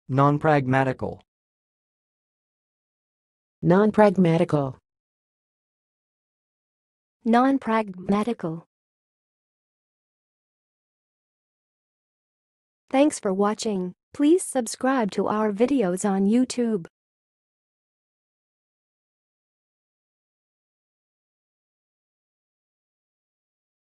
nonpragmatical, nonpragmatical, nonpragmatical. Thanks for watching. Please subscribe to our videos on YouTube.